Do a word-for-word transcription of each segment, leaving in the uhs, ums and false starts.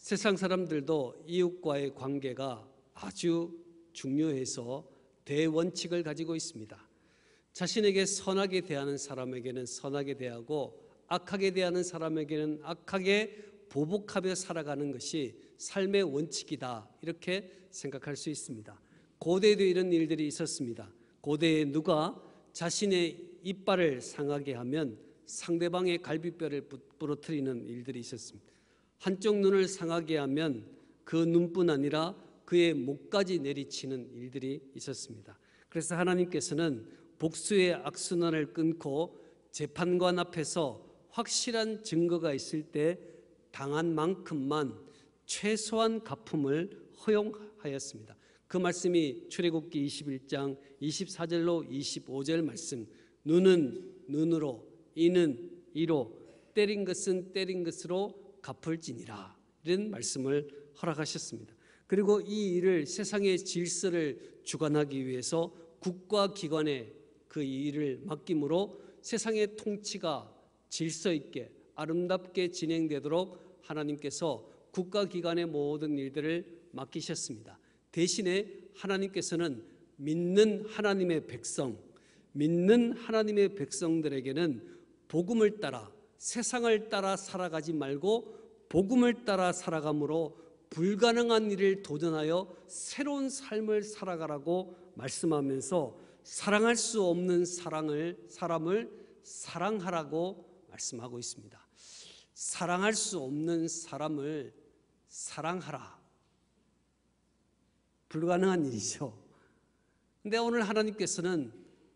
세상 사람들도 이웃과의 관계가 아주 중요해서 대원칙을 가지고 있습니다. 자신에게 선하게 대하는 사람에게는 선하게 대하고 악하게 대하는 사람에게는 악하게 보복하며 살아가는 것이 삶의 원칙이다, 이렇게 생각할 수 있습니다. 고대에도 이런 일들이 있었습니다. 고대에 누가 자신의 이빨을 상하게 하면 상대방의 갈비뼈를 부러뜨리는 일들이 있었습니다. 한쪽 눈을 상하게 하면 그 눈뿐 아니라 그의 목까지 내리치는 일들이 있었습니다. 그래서 하나님께서는 복수의 악순환을 끊고 재판관 앞에서 확실한 증거가 있을 때 당한 만큼만 최소한 갚음을 허용하였습니다. 그 말씀이 출애굽기 이십일 장 이십사 절로 이십오 절 말씀, 눈은 눈으로, 이는 이로, 때린 것은 때린 것으로 갚을지니라, 이런 말씀을 허락하셨습니다. 그리고 이 일을, 세상의 질서를 주관하기 위해서 국가기관에 그 일을 맡김으로 세상의 통치가 질서 있게 아름답게 진행되도록 하나님께서 국가기관의 모든 일들을 맡기셨습니다. 대신에 하나님께서는 믿는 하나님의 백성, 믿는 하나님의 백성들에게는 복음을 따라, 세상을 따라 살아가지 말고 복음을 따라 살아감으로 불가능한 일을 도전하여 새로운 삶을 살아가라고 말씀하면서 사랑할 수 없는 사랑을, 사람을 사랑하라고 말씀하고 있습니다. 사랑할 수 없는 사람을 사랑하라. 불가능한 일이죠. 근데 오늘 하나님께서는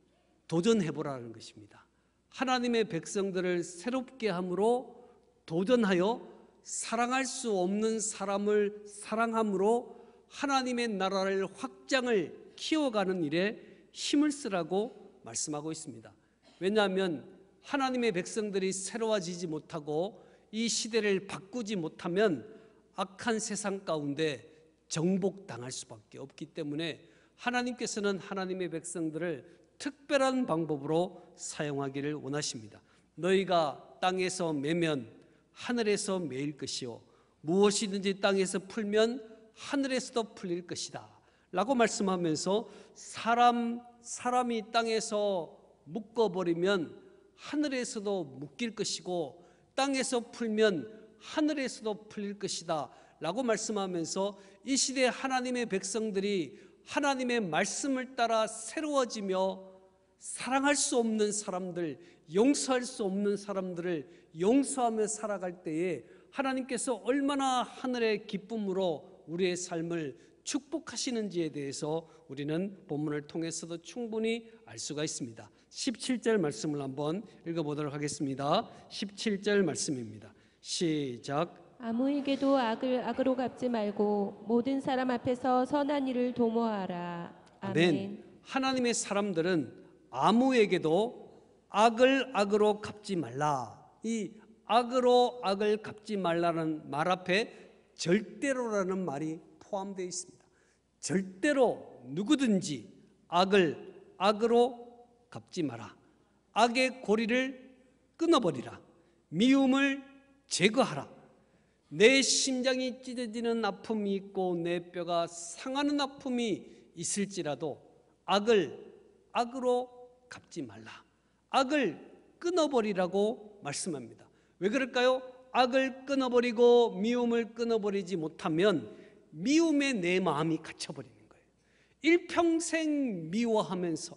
도전해보라는 것입니다. 하나님의 백성들을 새롭게 함으로 도전하여 사랑할 수 없는 사람을 사랑함으로 하나님의 나라를 확장을 키워가는 일에 힘을 쓰라고 말씀하고 있습니다. 왜냐하면 하나님의 백성들이 새로워지지 못하고 이 시대를 바꾸지 못하면 악한 세상 가운데 정복당할 수밖에 없기 때문에 하나님께서는 하나님의 백성들을 특별한 방법으로 사용하기를 원하십니다. 너희가 땅에서 매면 하늘에서 매일 것이요, 무엇이든지 땅에서 풀면 하늘에서도 풀릴 것이다 라고 말씀하면서 사람, 사람이 땅에서 묶어버리면 하늘에서도 묶일 것이고 땅에서 풀면 하늘에서도 풀릴 것이다 라고 말씀하면서 이 시대 하나님의 백성들이 하나님의 말씀을 따라 새로워지며 사랑할 수 없는 사람들, 용서할 수 없는 사람들을 용서하며 살아갈 때에 하나님께서 얼마나 하늘의 기쁨으로 우리의 삶을 축복하시는지에 대해서 우리는 본문을 통해서도 충분히 알 수가 있습니다. 십칠 절 말씀을 한번 읽어보도록 하겠습니다. 십칠 절 말씀입니다. 시작. 아무에게도 악을 악으로 갚지 말고 모든 사람 앞에서 선한 일을 도모하라. 아멘. 아멘. 하나님의 사람들은 아무에게도 악을 악으로 갚지 말라. 이 악으로 악을 갚지 말라는 말 앞에 절대로라는 말이 포함되어 있습니다. 절대로 누구든지 악을 악으로 갚지 마라. 악의 고리를 끊어버리라. 미움을 제거하라. 내 심장이 찢어지는 아픔이 있고 내 뼈가 상하는 아픔이 있을지라도 악을 악으로 갚지 말라. 악을 끊어버리라고 말씀합니다. 왜 그럴까요? 악을 끊어버리고 미움을 끊어버리지 못하면 미움에 내 마음이 갇혀버리는 거예요. 일평생 미워하면서,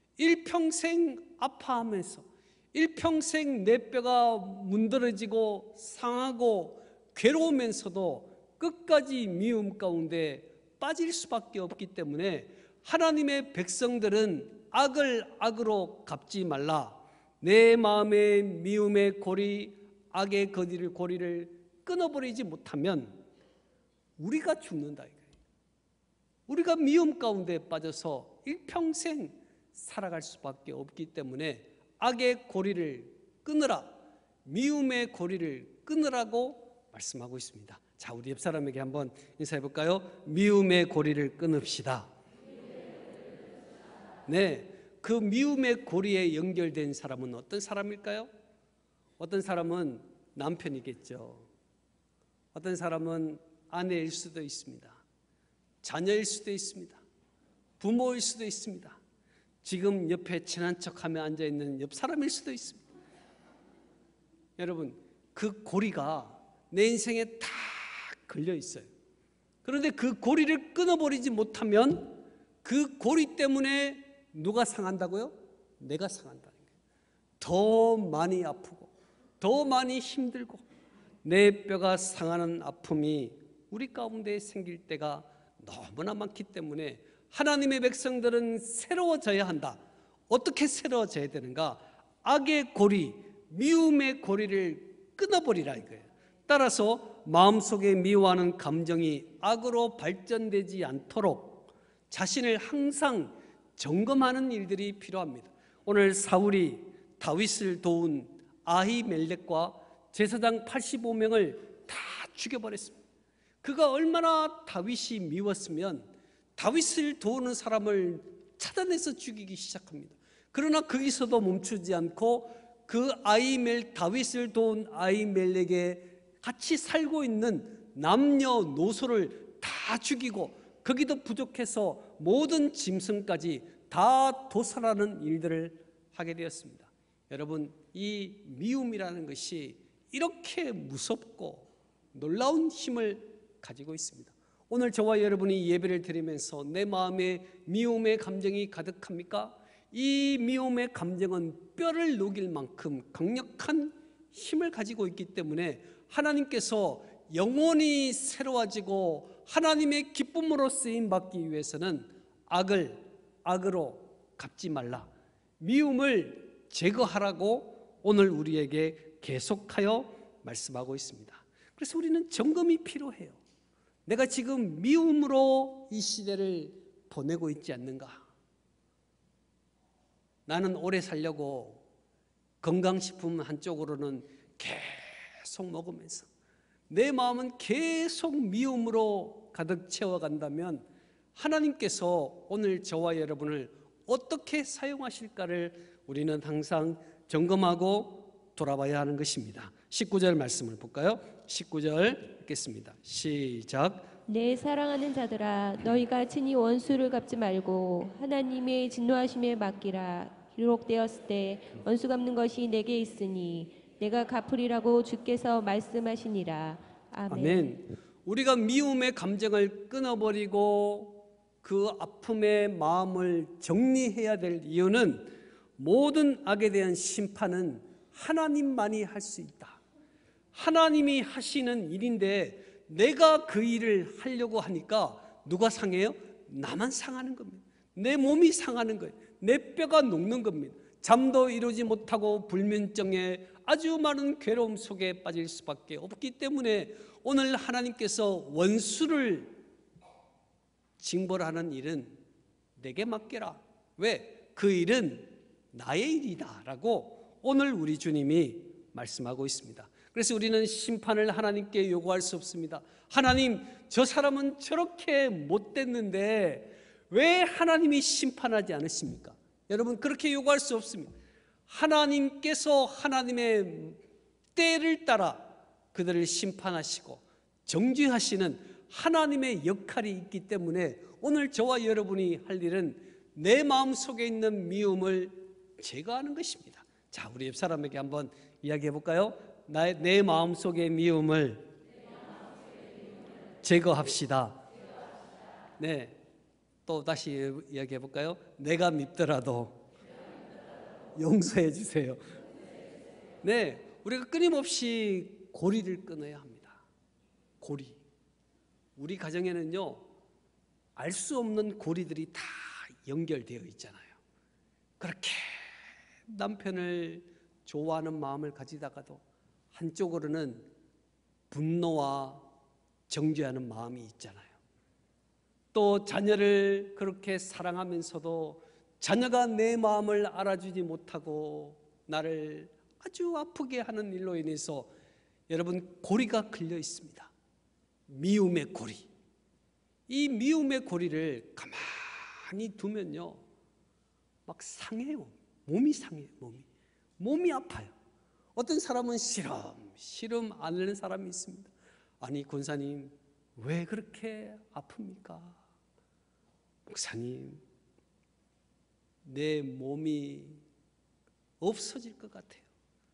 일평생 아파하면서, 일평생 내 뼈가 문드러지고 상하고 괴로우면서도 끝까지 미움 가운데 빠질 수밖에 없기 때문에 하나님의 백성들은 악을 악으로 갚지 말라. 내 마음의 미움의 고리, 악의 거리를 고리를 끊어버리지 못하면 우리가 죽는다 이거예요. 우리가 미움 가운데 빠져서 일평생 살아갈 수밖에 없기 때문에 악의 고리를 끊으라, 미움의 고리를 끊으라고 말씀하고 있습니다. 자, 우리 옆 사람에게 한번 인사해 볼까요? 미움의 고리를 끊읍시다. 네, 그 미움의 고리에 연결된 사람은 어떤 사람일까요? 어떤 사람은 남편이겠죠. 어떤 사람은 아내일 수도 있습니다. 자녀일 수도 있습니다. 부모일 수도 있습니다. 지금 옆에 친한 척하며 앉아있는 옆 사람일 수도 있습니다. 여러분, 그 고리가 내 인생에 다 걸려 있어요. 그런데 그 고리를 끊어버리지 못하면 그 고리 때문에 누가 상한다고요? 내가 상한다는 거예요. 더 많이 아프고 더 많이 힘들고 내 뼈가 상하는 아픔이 우리 가운데 생길 때가 너무나 많기 때문에 하나님의 백성들은 새로워져야 한다. 어떻게 새로워져야 되는가? 악의 고리, 미움의 고리를 끊어버리라 이거예요. 따라서 마음속에 미워하는 감정이 악으로 발전되지 않도록 자신을 항상 점검하는 일들이 필요합니다. 오늘 사울이 다윗을 도운 아히멜렉과 제사장 팔십오 명을 다 죽여버렸습니다. 그가 얼마나 다윗이 미웠으면 다윗을 도우는 사람을 찾아내서 죽이기 시작합니다. 그러나 거기서도 멈추지 않고 그 아히멜 다윗을 도운 아히멜렉에 같이 살고 있는 남녀노소를 다 죽이고 거기도 부족해서 모든 짐승까지 다 도살하는 일들을 하게 되었습니다. 여러분, 이 미움이라는 것이 이렇게 무섭고 놀라운 힘을 가지고 있습니다. 오늘 저와 여러분이 예배를 드리면서 내 마음에 미움의 감정이 가득합니까? 이 미움의 감정은 뼈를 녹일 만큼 강력한 힘을 가지고 있기 때문에 하나님께서 영원히 새로워지고 하나님의 기쁨으로 쓰임받기 위해서는 악을 악으로 갚지 말라, 미움을 제거하라고 오늘 우리에게 계속하여 말씀하고 있습니다. 그래서 우리는 점검이 필요해요. 내가 지금 미움으로 이 시대를 보내고 있지 않는가? 나는 오래 살려고 건강식품 한쪽으로는 계속 먹으면서 내 마음은 계속 미움으로 가득 채워간다면 하나님께서 오늘 저와 여러분을 어떻게 사용하실까를 우리는 항상 점검하고 돌아봐야 하는 것입니다. 십구 절 말씀을 볼까요? 십구 절 읽겠습니다. 시작. 내 사랑하는 자들아, 너희가 친히 원수를 갚지 말고 하나님의 진노하심에 맡기라. 기록되었을 때 원수 갚는 것이 내게 있으니 내가 갚으리라고 주께서 말씀하시니라. 아멘. 아멘. 우리가 미움의 감정을 끊어버리고 그 아픔의 마음을 정리해야 될 이유는 모든 악에 대한 심판은 하나님만이 할 수 있다. 하나님이 하시는 일인데 내가 그 일을 하려고 하니까 누가 상해요? 나만 상하는 겁니다. 내 몸이 상하는 거예요. 내 뼈가 녹는 겁니다. 잠도 이루지 못하고 불면증에 아주 많은 괴로움 속에 빠질 수밖에 없기 때문에 오늘 하나님께서 원수를 징벌하는 일은 내게 맡겨라. 왜? 그 일은 나의 일이다 라고 오늘 우리 주님이 말씀하고 있습니다. 그래서 우리는 심판을 하나님께 요구할 수 없습니다. 하나님, 저 사람은 저렇게 못됐는데 왜 하나님이 심판하지 않으십니까? 여러분, 그렇게 요구할 수 없습니다. 하나님께서 하나님의 때를 따라 그들을 심판하시고 정죄하시는 하나님의 역할이 있기 때문에 오늘 저와 여러분이 할 일은 내 마음속에 있는 미움을 제거하는 것입니다. 자, 우리 옆 사람에게 한번 이야기해 볼까요? 나의, 내 마음속의 미움을 제거합시다. 네, 또 다시 이야기해 볼까요? 내가 밉더라도 용서해 주세요. 네, 우리가 끊임없이 고리를 끊어야 합니다. 고리. 우리 가정에는요, 알 수 없는 고리들이 다 연결되어 있잖아요. 그렇게 남편을 좋아하는 마음을 가지다가도 한쪽으로는 분노와 정죄하는 마음이 있잖아요. 또 자녀를 그렇게 사랑하면서도 자녀가 내 마음을 알아주지 못하고 나를 아주 아프게 하는 일로 인해서 여러분 고리가 걸려 있습니다. 미움의 고리. 이 미움의 고리를 가만히 두면요, 막 상해요. 몸이 상해요. 몸이 몸이 아파요. 어떤 사람은 시름 시름 앓는 사람이 있습니다. 아니 권사님 왜 그렇게 아픕니까? 목사님 내 몸이 없어질 것 같아요.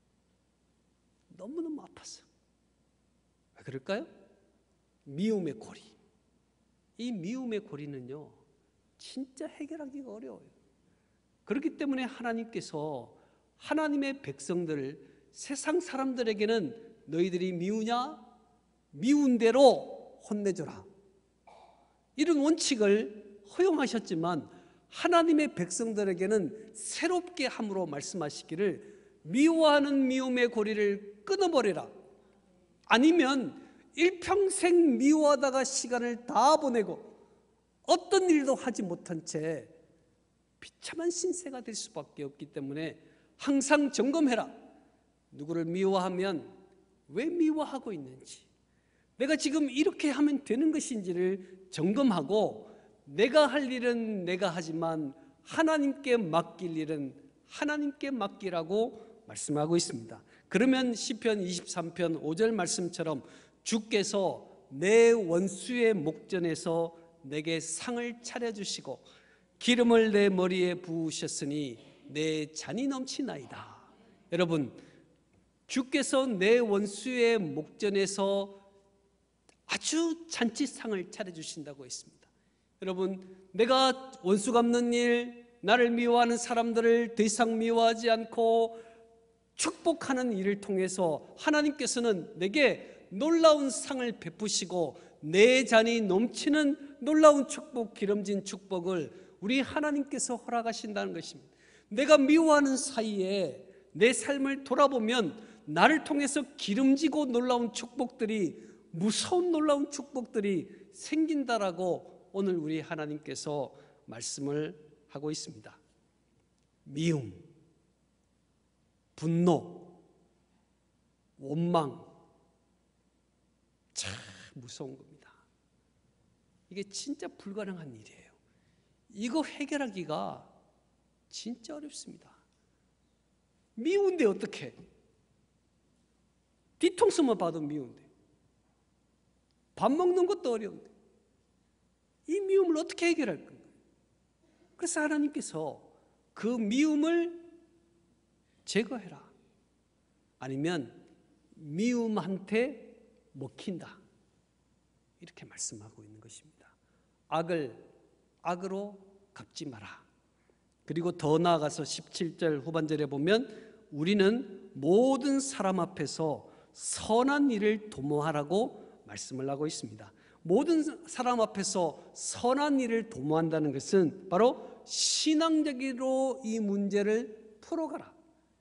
너무너무 아팠어. 왜 그럴까요? 미움의 고리. 이 미움의 고리는요 진짜 해결하기가 어려워요. 그렇기 때문에 하나님께서 하나님의 백성들을 세상 사람들에게는 너희들이 미우냐? 미운 대로 혼내줘라. 이런 원칙을 허용하셨지만 하나님의 백성들에게는 새롭게 함으로 말씀하시기를 미워하는 미움의 고리를 끊어버려라. 아니면 일평생 미워하다가 시간을 다 보내고 어떤 일도 하지 못한 채 비참한 신세가 될 수밖에 없기 때문에 항상 점검해라. 누구를 미워하면 왜 미워하고 있는지, 내가 지금 이렇게 하면 되는 것인지를 점검하고 내가 할 일은 내가 하지만 하나님께 맡길 일은 하나님께 맡기라고 말씀하고 있습니다. 그러면 시편 이십삼 편 오 절 말씀처럼 주께서 내 원수의 목전에서 내게 상을 차려주시고 기름을 내 머리에 부으셨으니 내 잔이 넘치나이다. 여러분, 주께서 내 원수의 목전에서 아주 잔치상을 차려주신다고 했습니다. 여러분, 내가 원수 갚는 일, 나를 미워하는 사람들을 더 이상 미워하지 않고 축복하는 일을 통해서 하나님께서는 내게 놀라운 상을 베푸시고 내 잔이 넘치는 놀라운 축복, 기름진 축복을 우리 하나님께서 허락하신다는 것입니다. 내가 미워하는 사이에 내 삶을 돌아보면 나를 통해서 기름지고 놀라운 축복들이, 무서운 놀라운 축복들이 생긴다라고 오늘 우리 하나님께서 말씀을 하고 있습니다. 미움, 분노, 원망, 참 무서운 겁니다. 이게 진짜 불가능한 일이에요. 이거 해결하기가 진짜 어렵습니다. 미운데 어떡해? 뒤통수만 봐도 미운데, 밥 먹는 것도 어려운데 이 미움을 어떻게 해결할 건가요? 그래서 하나님께서 그 미움을 제거해라. 아니면 미움한테 먹힌다. 이렇게 말씀하고 있는 것입니다. 악을 악으로 갚지 마라. 그리고 더 나아가서 십칠 절 후반절에 보면 우리는 모든 사람 앞에서 선한 일을 도모하라고 말씀을 하고 있습니다. 모든 사람 앞에서 선한 일을 도모한다는 것은 바로 신앙적으로 이 문제를 풀어가라.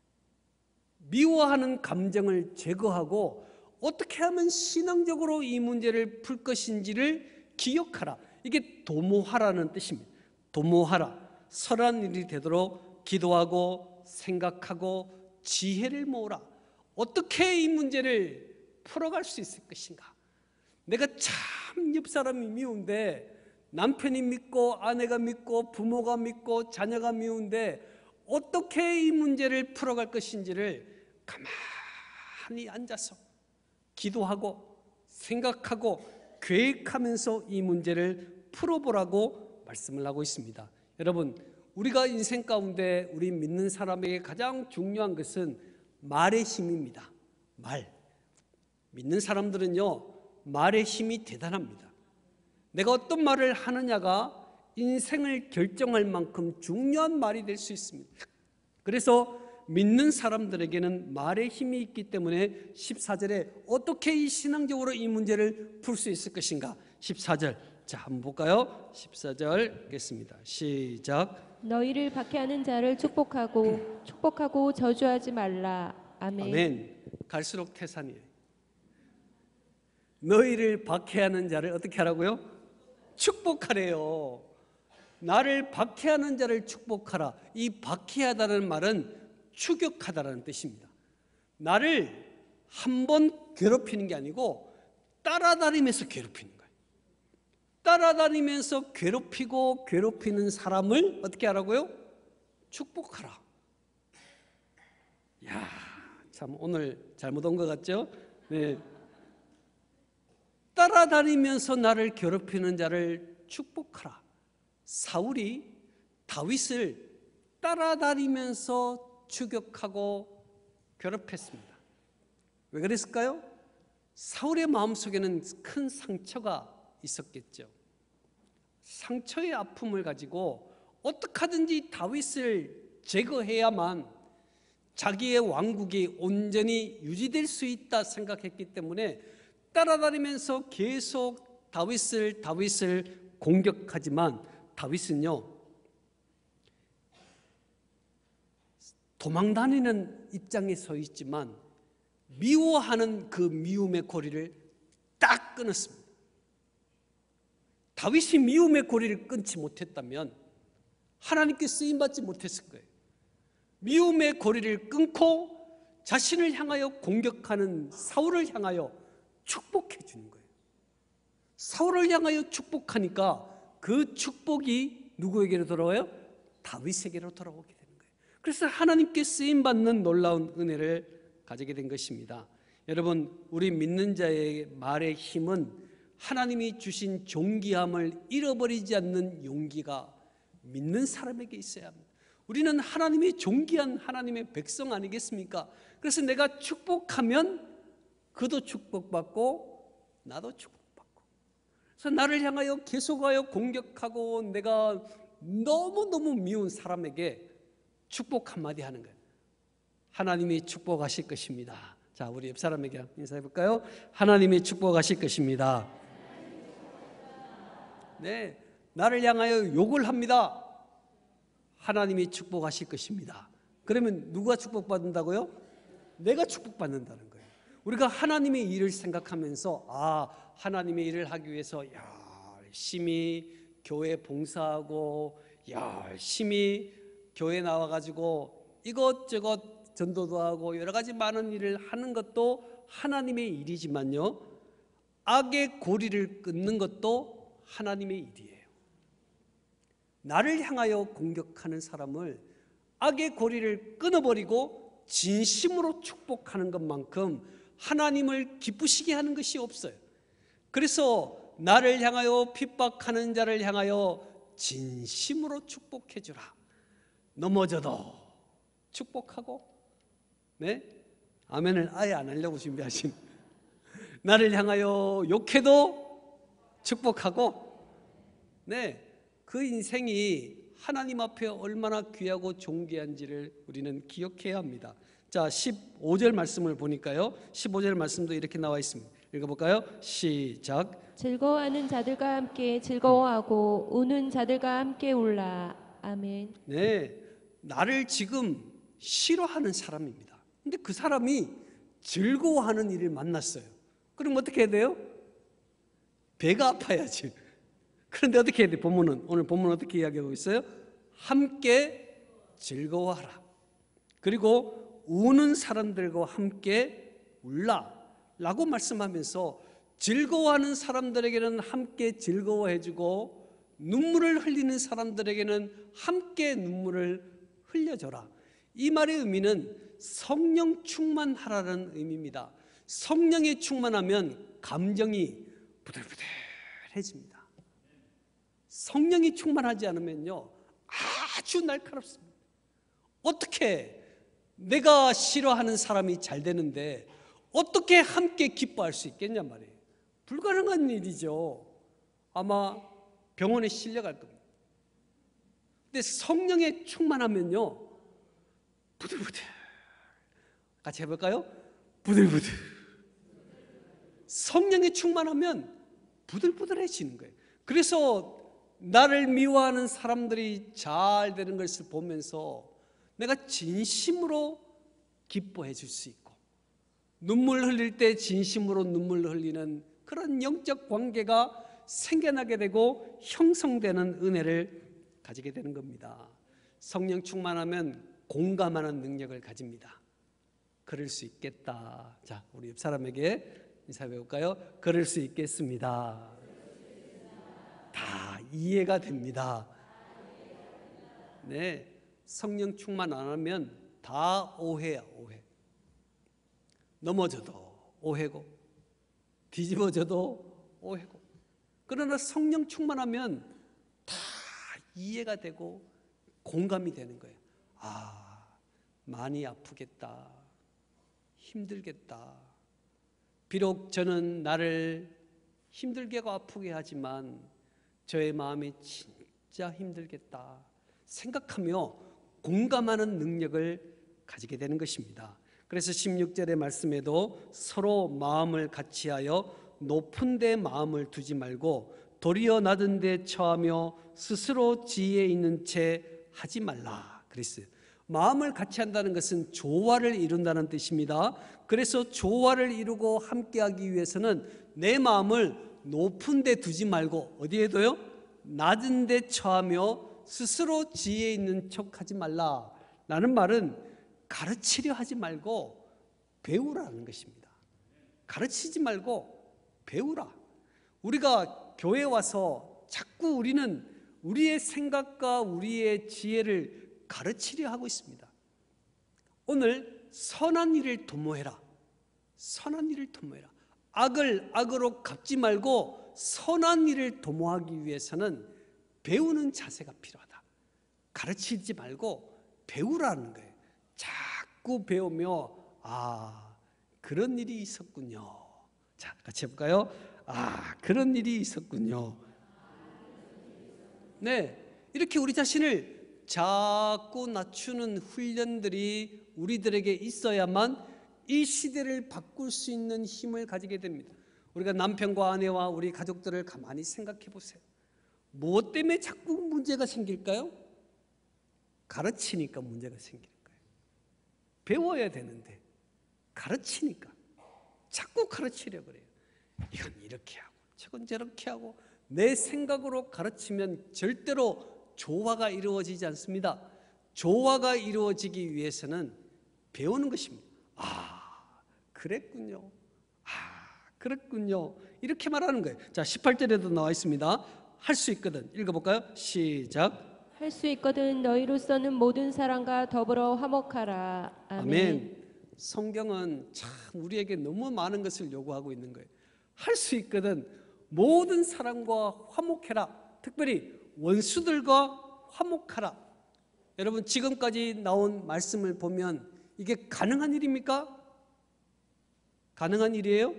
미워하는 감정을 제거하고 어떻게 하면 신앙적으로 이 문제를 풀 것인지를 기억하라. 이게 도모하라는 뜻입니다. 도모하라. 선한 일이 되도록 기도하고 생각하고 지혜를 모으라. 어떻게 이 문제를 풀어갈 수 있을 것인가? 내가 참 옆 사람이 미운데, 남편이 믿고 아내가 믿고 부모가 믿고 자녀가 미운데 어떻게 이 문제를 풀어갈 것인지를 가만히 앉아서 기도하고 생각하고 계획하면서 이 문제를 풀어보라고 말씀을 하고 있습니다. 여러분, 우리가 인생 가운데 우리 믿는 사람에게 가장 중요한 것은 말의 힘입니다. 말. 믿는 사람들은요, 말의 힘이 대단합니다. 내가 어떤 말을 하느냐가 인생을 결정할 만큼 중요한 말이 될 수 있습니다. 그래서 믿는 사람들에게는 말의 힘이 있기 때문에 십사 절에 어떻게 이 신앙적으로 이 문제를 풀 수 있을 것인가? 십사 절, 자 한번 볼까요? 십사 절 읽겠습니다. 시작. 너희를 박해하는 자를 축복하고 축복하고 저주하지 말라. 아멘. 아멘. 갈수록 태산이에요. 너희를 박해하는 자를 어떻게 하라고요? 축복하래요. 나를 박해하는 자를 축복하라. 이 박해하다는 말은 추격하다라는 뜻입니다. 나를 한 번 괴롭히는 게 아니고 따라다니면서 괴롭히는 거예요. 따라다니면서 괴롭히고 괴롭히는 사람을 어떻게 하라고요? 축복하라. 야, 참 오늘 잘못 온 것 같죠? 네. 따라다니면서 나를 괴롭히는 자를 축복하라. 사울이 다윗을 따라다니면서 추격하고 괴롭혔습니다. 왜 그랬을까요? 사울의 마음속에는 큰 상처가 있었겠죠. 상처의 아픔을 가지고 어떻게 하든지 다윗을 제거해야만 자기의 왕국이 온전히 유지될 수 있다 생각했기 때문에 따라다니면서 계속 다윗을 다윗을 공격하지만 다윗은요, 도망다니는 입장에 서 있지만 미워하는 그 미움의 고리를 딱 끊었습니다. 다윗이 미움의 고리를 끊지 못했다면 하나님께 쓰임받지 못했을 거예요. 미움의 고리를 끊고 자신을 향하여 공격하는 사울을 향하여 축복해 주는 거예요. 사울을 향하여 축복하니까 그 축복이 누구에게로 돌아와요? 다윗에게로 돌아오게 되는 거예요. 그래서 하나님께 쓰임받는 놀라운 은혜를 가지게 된 것입니다. 여러분, 우리 믿는 자의 말의 힘은 하나님이 주신 존귀함을 잃어버리지 않는 용기가 믿는 사람에게 있어야 합니다. 우리는 하나님이 존귀한 하나님의 백성 아니겠습니까? 그래서 내가 축복하면 그도 축복받고 나도 축복받고, 그래서 나를 향하여 계속하여 공격하고 내가 너무너무 미운 사람에게 축복 한마디 하는 거예요. 하나님이 축복하실 것입니다. 자, 우리 옆 사람에게 인사해 볼까요? 하나님이 축복하실 것입니다. 네, 나를 향하여 욕을 합니다. 하나님이 축복하실 것입니다. 그러면 누가 축복받는다고요? 내가 축복받는다는 거예요. 우리가 하나님의 일을 생각하면서 아, 하나님의 일을 하기 위해서 열심히 교회 봉사하고 열심히 교회 나와가지고 이것저것 전도도 하고 여러 가지 많은 일을 하는 것도 하나님의 일이지만요, 악의 고리를 끊는 것도 하나님의 일이에요. 나를 향하여 공격하는 사람을 악의 고리를 끊어버리고 진심으로 축복하는 것만큼 하나님을 기쁘시게 하는 것이 없어요. 그래서 나를 향하여 핍박하는 자를 향하여 진심으로 축복해 주라. 넘어져도 축복하고, 네? 아멘을 아예 안 하려고 준비하신, 나를 향하여 욕해도 축복하고, 네, 그 인생이 하나님 앞에 얼마나 귀하고 존귀한지를 우리는 기억해야 합니다. 자, 십오 절 말씀을 보니까요, 십오 절 말씀도 이렇게 나와 있습니다. 읽어볼까요? 시작. 즐거워하는 자들과 함께 즐거워하고 우는 자들과 함께 울라. 아멘. 네, 나를 지금 싫어하는 사람입니다. 근데 그 사람이 즐거워하는 일을 만났어요. 그럼 어떻게 해야 돼요? 배가 아파야지. 그런데 어떻게 해야 돼? 본문은, 오늘 본문은 어떻게 이야기하고 있어요? 함께 즐거워하라. 그리고 우는 사람들과 함께 울라 라고 말씀하면서 즐거워하는 사람들에게는 함께 즐거워해주고 눈물을 흘리는 사람들에게는 함께 눈물을 흘려줘라. 이 말의 의미는 성령 충만하라는 의미입니다. 성령에 충만하면 감정이 부들부들해집니다. 성령이 충만하지 않으면요, 아주 날카롭습니다. 어떻게 내가 싫어하는 사람이 잘 되는데 어떻게 함께 기뻐할 수 있겠냐 말이에요. 불가능한 일이죠. 아마 병원에 실려갈 겁니다. 근데 성령에 충만하면요, 부들부들, 같이 해볼까요? 부들부들. 성령에 충만하면 부들부들해지는 거예요. 그래서 나를 미워하는 사람들이 잘 되는 것을 보면서 내가 진심으로 기뻐해 줄 수 있고, 눈물 흘릴 때 진심으로 눈물 흘리는 그런 영적 관계가 생겨나게 되고 형성되는 은혜를 가지게 되는 겁니다. 성령 충만하면 공감하는 능력을 가집니다. 그럴 수 있겠다. 자, 우리 옆 사람에게 인사해 볼까요? 그럴 수 있겠습니다. 다 이해가 됩니다. 네, 성령 충만 안 하면 다 오해야, 오해. 넘어져도 오해고, 뒤집어져도 오해고. 그러나 성령 충만하면 다 이해가 되고 공감이 되는 거예요. 아, 많이 아프겠다, 힘들겠다. 비록 저는 나를 힘들게 하고 아프게 하지만 저의 마음이 진짜 힘들겠다 생각하며 공감하는 능력을 가지게 되는 것입니다. 그래서 십육 절의 말씀에도 서로 마음을 같이하여 높은 데 마음을 두지 말고 도리어 낮은 데 처하며 스스로 지혜에 있는 채 하지 말라 그랬어요. 마음을 같이 한다는 것은 조화를 이룬다는 뜻입니다. 그래서 조화를 이루고 함께하기 위해서는 내 마음을 높은 데 두지 말고 어디에 둬요? 낮은 데 처하며 스스로 지혜 있는 척하지 말라 라는 말은 가르치려 하지 말고 배우라는 것입니다. 가르치지 말고 배우라. 우리가 교회에 와서 자꾸 우리는 우리의 생각과 우리의 지혜를 가르치려 하고 있습니다. 오늘 선한 일을 도모해라. 선한 일을 도모해라. 악을 악으로 갚지 말고 선한 일을 도모하기 위해서는 배우는 자세가 필요하다. 가르치지 말고 배우라는 거예요. 자꾸 배우며 아, 그런 일이 있었군요. 자, 같이 해볼까요? 아, 그런 일이 있었군요. 네, 이렇게 우리 자신을 자꾸 낮추는 훈련들이 우리들에게 있어야만 이 시대를 바꿀 수 있는 힘을 가지게 됩니다. 우리가 남편과 아내와 우리 가족들을 가만히 생각해 보세요. 무엇 때문에 자꾸 문제가 생길까요? 가르치니까 문제가 생기는 거예요. 배워야 되는데 가르치니까 자꾸 가르치려고 그래요. 이건 이렇게 하고 저건 저렇게 하고 내 생각으로 가르치면 절대로 조화가 이루어지지 않습니다. 조화가 이루어지기 위해서는 배우는 것입니다. 아, 그랬군요. 아, 그랬군요. 이렇게 말하는 거예요. 자, 십팔 절에도 나와 있습니다. 할 수 있거든. 읽어볼까요? 시작. 할 수 있거든 너희로서는 모든 사람과 더불어 화목하라. 아멘. 아멘. 성경은 참 우리에게 너무 많은 것을 요구하고 있는 거예요. 할 수 있거든 모든 사람과 화목해라. 특별히 원수들과 화목하라. 여러분 지금까지 나온 말씀을 보면 이게 가능한 일입니까? 가능한 일이에요?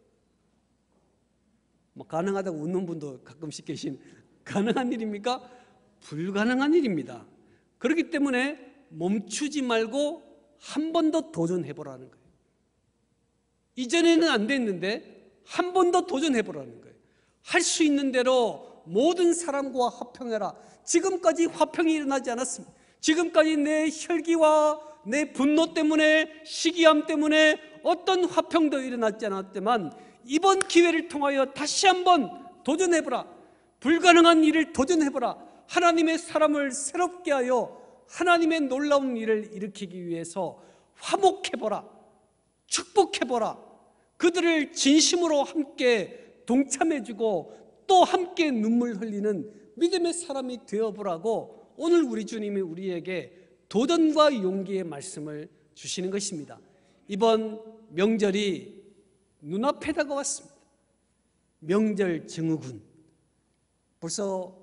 뭐 가능하다고 웃는 분도 가끔씩 계신 가능한 일입니까? 불가능한 일입니다. 그렇기 때문에 멈추지 말고 한 번 더 도전해보라는 거예요. 이전에는 안 됐는데 한 번 더 도전해보라는 거예요. 할 수 있는 대로 모든 사람과 화평해라. 지금까지 화평이 일어나지 않았습니다. 지금까지 내 혈기와 내 분노 때문에 시기함 때문에 어떤 화평도 일어나지 않았지만 이번 기회를 통하여 다시 한번 도전해보라. 불가능한 일을 도전해보라. 하나님의 사람을 새롭게 하여 하나님의 놀라운 일을 일으키기 위해서 화목해보라. 축복해보라. 그들을 진심으로 함께 동참해주고 또 함께 눈물 흘리는 믿음의 사람이 되어보라고 오늘 우리 주님이 우리에게 도전과 용기의 말씀을 주시는 것입니다. 이번 명절이 눈앞에 다가왔습니다. 명절 증후군. 벌써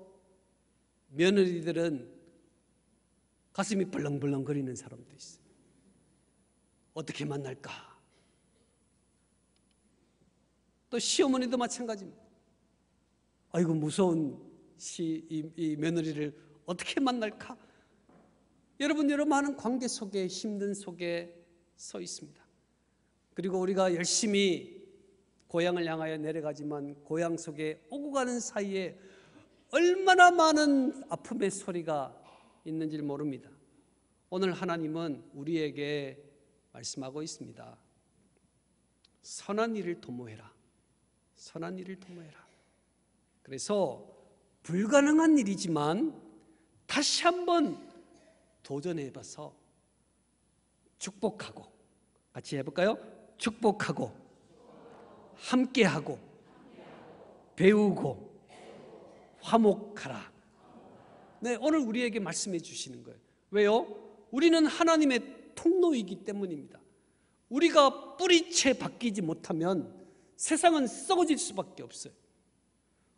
며느리들은 가슴이 벌렁벌렁 거리는 사람도 있어요. 어떻게 만날까? 또 시어머니도 마찬가지입니다. 아이고 무서운 시, 이, 이 며느리를 어떻게 만날까? 여러분 여러 많은 관계 속에 힘든 속에 서 있습니다. 그리고 우리가 열심히 고향을 향하여 내려가지만 고향 속에 오고 가는 사이에 얼마나 많은 아픔의 소리가 있는지 모릅니다. 오늘 하나님은 우리에게 말씀하고 있습니다. 선한 일을 도모해라. 선한 일을 도모해라. 그래서 불가능한 일이지만 다시 한번 도전해봐서 축복하고 같이 해볼까요? 축복하고 함께하고 배우고 화목하라. 네, 오늘 우리에게 말씀해 주시는 거예요. 왜요? 우리는 하나님의 통로이기 때문입니다. 우리가 뿌리채 바뀌지 못하면 세상은 썩어질 수밖에 없어요.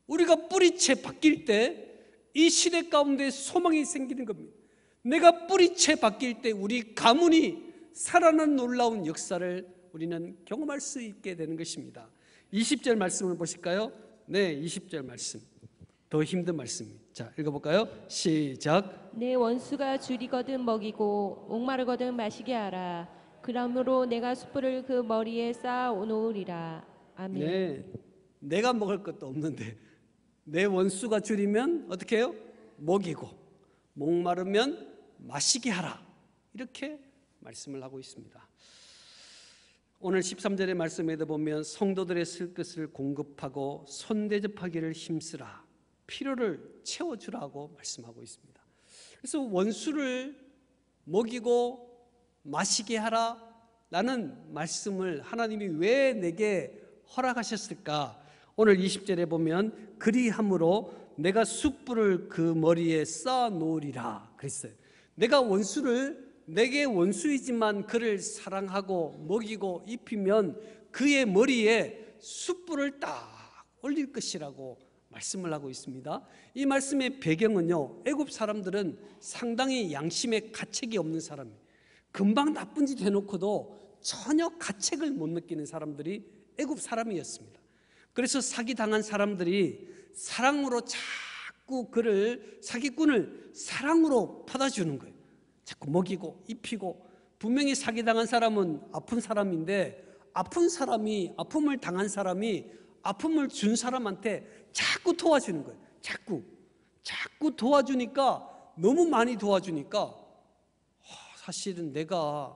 우리가 뿌리채 바뀔 때 이 시대 가운데 소망이 생기는 겁니다. 내가 뿌리채 바뀔 때 우리 가문이 살아나는 놀라운 역사를 우리는 경험할 수 있게 되는 것입니다. 이십 절 말씀을 보실까요? 네, 이십 절 말씀. 더 힘든 말씀입니다. 자, 읽어볼까요? 시작. 내 원수가 줄이거든 먹이고 목마르거든 마시게 하라. 그러므로 내가 숯불을 그 머리에 쌓아 놓으리라. 아멘. 네, 내가 먹을 것도 없는데 내 원수가 줄이면 어떻게 해요? 먹이고 목마르면 마시게 하라. 이렇게 말씀을 하고 있습니다. 오늘 십삼 절의 말씀에도 보면 성도들의 쓸 것을 공급하고 손대접하기를 힘쓰라. 필요를 채워주라고 말씀하고 있습니다. 그래서 원수를 먹이고 마시게 하라라는 말씀을 하나님이 왜 내게 허락하셨을까? 오늘 이십 절에 보면 그리함으로 내가 숯불을 그 머리에 쌓아 놓으리라 그랬어요. 내가 원수를 내게 원수이지만 그를 사랑하고 먹이고 입히면 그의 머리에 숯불을 딱 올릴 것이라고 말씀을 하고 있습니다. 이 말씀의 배경은요, 애굽 사람들은 상당히 양심에 가책이 없는 사람이에요. 금방 나쁜 짓 해놓고도 전혀 가책을 못 느끼는 사람들이 애굽 사람이었습니다. 그래서 사기당한 사람들이 사랑으로 자꾸 그를, 사기꾼을 사랑으로 받아주는 거예요. 자꾸 먹이고 입히고. 분명히 사기당한 사람은 아픈 사람인데 아픈 사람이, 아픔을 당한 사람이 아픔을 준 사람한테 자꾸 도와주는 거예요. 자꾸 자꾸 도와주니까, 너무 많이 도와주니까 사실은 내가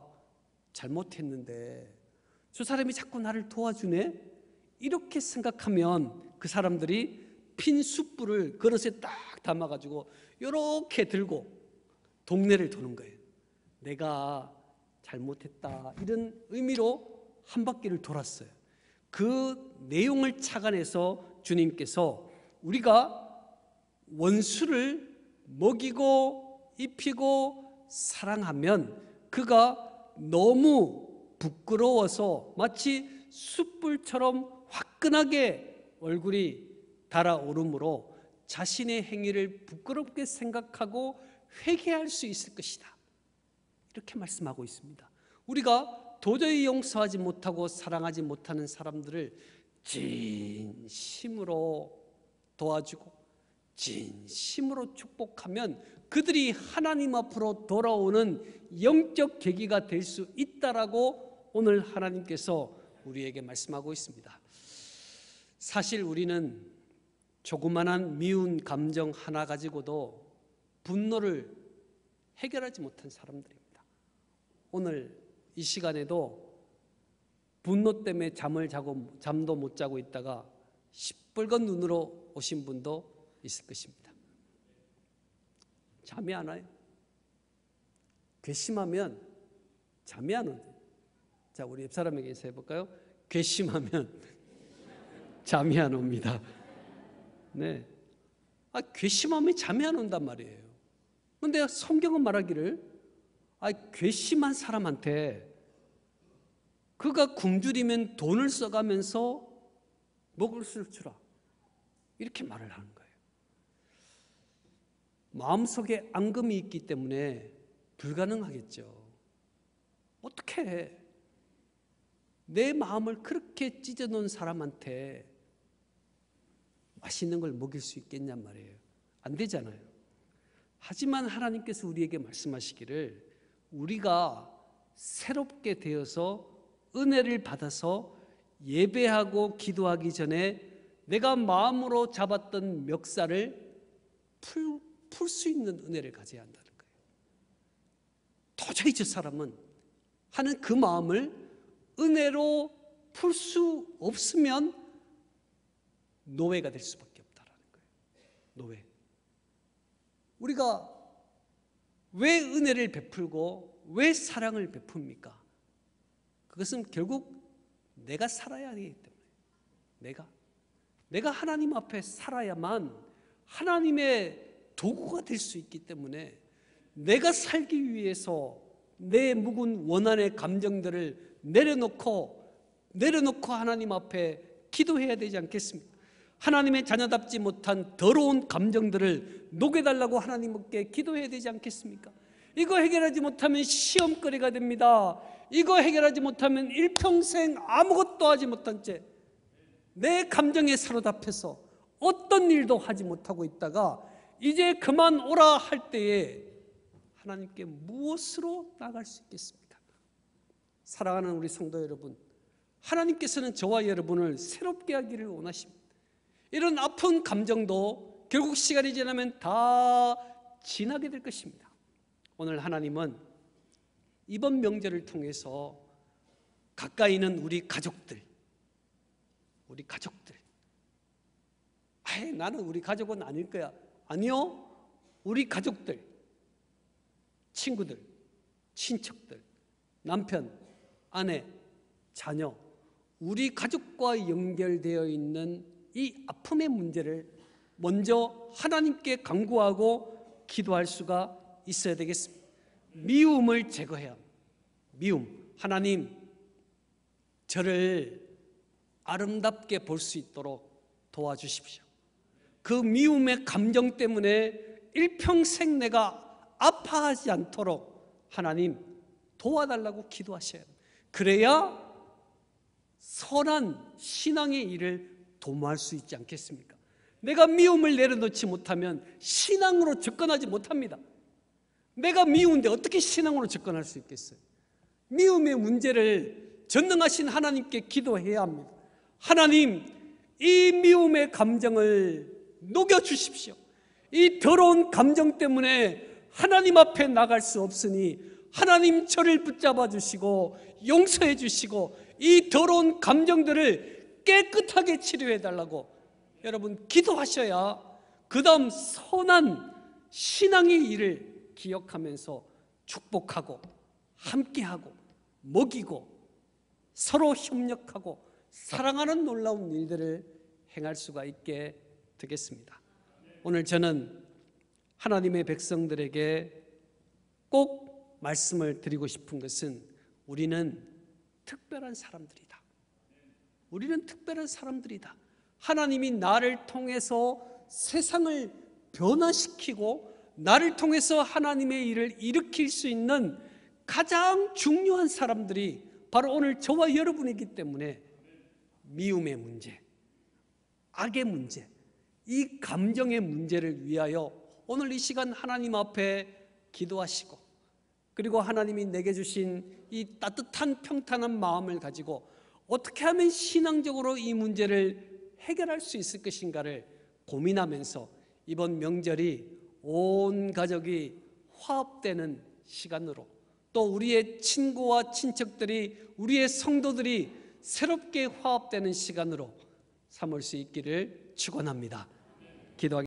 잘못했는데 저 사람이 자꾸 나를 도와주네, 이렇게 생각하면 그 사람들이 핀 숯불을 그릇에 딱 담아가지고 이렇게 들고 동네를 도는 거예요. 내가 잘못했다, 이런 의미로 한 바퀴를 돌았어요. 그 내용을 착안해서 주님께서 우리가 원수를 먹이고 입히고 사랑하면 그가 너무 부끄러워서 마치 숯불처럼 화끈하게 얼굴이 달아오르므로 자신의 행위를 부끄럽게 생각하고 회개할 수 있을 것이다, 이렇게 말씀하고 있습니다. 우리가 도저히 용서하지 못하고 사랑하지 못하는 사람들을 진심으로 도와주고 진심으로 축복하면 그들이 하나님 앞으로 돌아오는 영적 계기가 될 수 있다라고 오늘 하나님께서 우리에게 말씀하고 있습니다. 사실 우리는 조그만한 미운 감정 하나 가지고도 분노를 해결하지 못한 사람들입니다. 오늘 이 시간에도 분노 때문에 잠을 자고 잠도 못 자고 있다가 시뻘건 눈으로 오신 분도 있을 것입니다. 잠이 안 와요. 괘씸하면 잠이 안 오는데. 자, 우리 옆 사람에게 인사해 볼까요? 괘씸하면 잠이 안 옵니다. 네, 아, 괘씸하면 잠이 안 온단 말이에요. 그런데 성경은 말하기를, 아, 괘씸한 사람한테 그가 굶주리면 돈을 써가면서 먹을 수 주라, 이렇게 말을 하는 거예요. 마음속에 앙금이 있기 때문에 불가능하겠죠. 어떻게 해? 내 마음을 그렇게 찢어놓은 사람한테 맛있는 걸 먹일 수 있겠냔 말이에요. 안 되잖아요. 하지만 하나님께서 우리에게 말씀하시기를, 우리가 새롭게 되어서 은혜를 받아서 예배하고 기도하기 전에 내가 마음으로 잡았던 멱살을 풀, 풀 수 있는 은혜를 가져야 한다는 거예요. 도저히 저 사람은 하는 그 마음을 은혜로 풀 수 없으면 노예가 될 수밖에 없다는 거예요. 노예. 우리가 왜 은혜를 베풀고 왜 사랑을 베풉니까? 그것은 결국 내가 살아야 하기 때문에, 내가 내가 하나님 앞에 살아야만 하나님의 도구가 될 수 있기 때문에, 내가 살기 위해서 내 묵은 원한의 감정들을 내려놓고 내려놓고 하나님 앞에 기도해야 되지 않겠습니까? 하나님의 자녀답지 못한 더러운 감정들을 녹여달라고 하나님께 기도해야 되지 않겠습니까? 이거 해결하지 못하면 시험거리가 됩니다. 이거 해결하지 못하면 일평생 아무것도 하지 못한 채 내 감정에 사로잡혀서 어떤 일도 하지 못하고 있다가 이제 그만 오라 할 때에 하나님께 무엇으로 나갈 수 있겠습니까? 사랑하는 우리 성도 여러분, 하나님께서는 저와 여러분을 새롭게 하기를 원하십니다. 이런 아픈 감정도 결국 시간이 지나면 다 지나게 될 것입니다. 오늘 하나님은 이번 명절을 통해서 가까이 있는 우리 가족들, 우리 가족들, 아예 나는 우리 가족은 아닐 거야. 아니요, 우리 가족들, 친구들, 친척들, 남편, 아내, 자녀, 우리 가족과 연결되어 있는 이 아픔의 문제를 먼저 하나님께 간구하고 기도할 수가 있어야 되겠습니다. 미움을 제거해야 합니다. 미움, 하나님 저를 아름답게 볼 수 있도록 도와주십시오. 그 미움의 감정 때문에 일평생 내가 아파하지 않도록 하나님 도와달라고 기도하셔야 합니다. 그래야 선한 신앙의 일을 도모할 수 있지 않겠습니까? 내가 미움을 내려놓지 못하면 신앙으로 접근하지 못합니다. 내가 미운데 어떻게 신앙으로 접근할 수 있겠어요? 미움의 문제를 전능하신 하나님께 기도해야 합니다. 하나님, 이 미움의 감정을 녹여주십시오. 이 더러운 감정 때문에 하나님 앞에 나갈 수 없으니 하나님 저를 붙잡아 주시고 용서해 주시고 이 더러운 감정들을 깨끗하게 치료해 달라고 여러분 기도하셔야 그 다음 선한 신앙의 일을 기억하면서 축복하고 함께하고 먹이고 서로 협력하고 사랑하는 놀라운 일들을 행할 수가 있게 되겠습니다. 오늘 저는 하나님의 백성들에게 꼭 말씀을 드리고 싶은 것은 우리는 특별한 사람들이다. 우리는 특별한 사람들이다. 하나님이 나를 통해서 세상을 변화시키고 나를 통해서 하나님의 일을 일으킬 수 있는 가장 중요한 사람들이 바로 오늘 저와 여러분이기 때문에 미움의 문제, 악의 문제, 이 감정의 문제를 위하여 오늘 이 시간 하나님 앞에 기도하시고 그리고 하나님이 내게 주신 이 따뜻한 평탄한 마음을 가지고 어떻게 하면 신앙적으로 이 문제를 해결할 수 있을 것인가를 고민하면서 이번 명절이 온 가족이 화합되는 시간으로 또 우리의 친구와 친척들이 우리의 성도들이 새롭게 화합되는 시간으로 삼을 수 있기를 축원합니다. 기도하겠습니다.